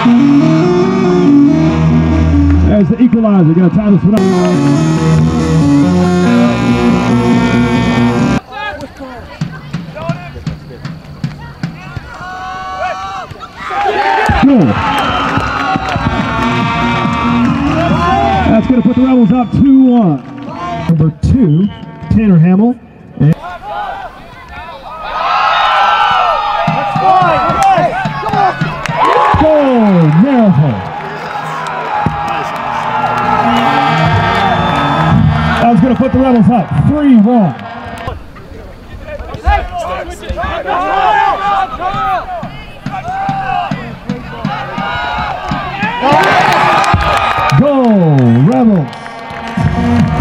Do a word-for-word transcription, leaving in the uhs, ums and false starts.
There's the equalizer. Going to tie this one up. Good. That's going to put the Rebels up two one. Number two, Tanner Hamill. And goal, Miracle. That was going to put the Rebels up three one. Goal, Rebels.